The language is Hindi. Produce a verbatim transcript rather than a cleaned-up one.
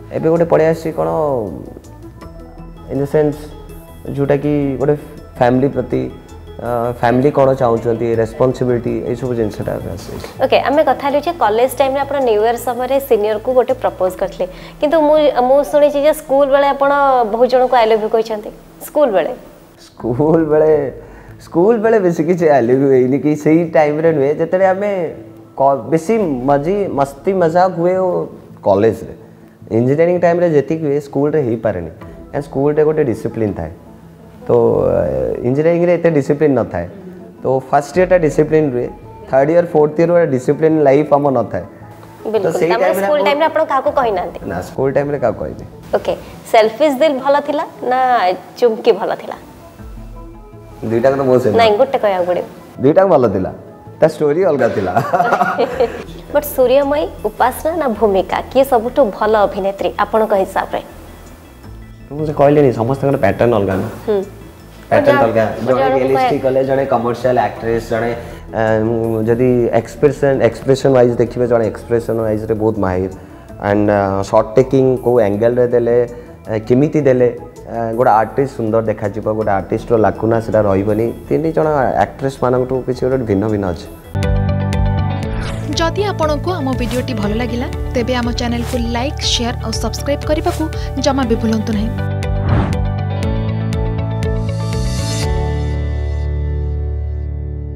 एबे गोटे पड़े आसी कौन इन द सेंस जोटा कि गोटे फैमिली प्रति फैमिली कौन चाहते रेस्पॉन्सिबिलिटी ये सब जिनसा ओके आम कथा लुचे कॉलेज टाइम आप न्यू इयर समय सीनियर को गोटे प्रपोज करते किंतु मु शुणी जे स्कूल बेले आप बहुत जन को आई लव यू कहते स्कूल बेले स्कूल बेले स्कूल बेले बेसी किसी आई लव यू होइनी कि सही टाइम रे नुए जतरे आमे बेसी मजी मस्ती मजाक हुए कॉलेज रे इंजीनियरिंग टाइम रे जेति हुए स्कूल रे ही पारेनी एंड स्कूल रे गोटे डिसिप्लिन थाए तो इंजीनियरिंग रे इतने डिसिप्लिन न थाए तो फर्स्ट ईयर टा डिसिप्लिन रुए थर्ड ईयर फोर्थ ईयर वाला डिसिप्लिन लाइफ हम न थाए बिल्कुल तो टाइम स्कूल टाइम रे आपण काको कहि नांती ना स्कूल टाइम रे का कहि ओके सेल्फिश दिल भलो थिला ना चुमकी भलो थिला दुईटा को मोसे नहीं गोटे कहया पड़े दुईटा भलो थिला ता स्टोरी अलगा थिला बट सूर्यमयी उपासना ना भूमिका किए सबुठो भलो अभिनेत्री आपण को हिसाब रे मुझे कहले नहीं समस्त का पैटर्न अलगा हम पैटर्न अलगा जने रियलिस्टिक कले जने कमर्शियल एक्ट्रेस जने जदी एक्सप्रेशन एक्सप्रेशन वाइज देखिबे जने एक्सप्रेशन वाइज रे बहुत माहिर एंड शॉट टेकिंग को एंगल रे देले केमिति देले गोटे आर्टिस्ट सुंदर देखा जीव गोटे आर्टिस्ट रो लाकुना सेटा रहिबनी तीन जण एक्ट्रेस मानक तो किछि गोटे भिन्न भिन्न अछि जदि आपंक आम भिडी भल लगा तेब आम चैनल को लाइक शेयर और सब्सक्राइब करने को जमा भी भूलु नहीं।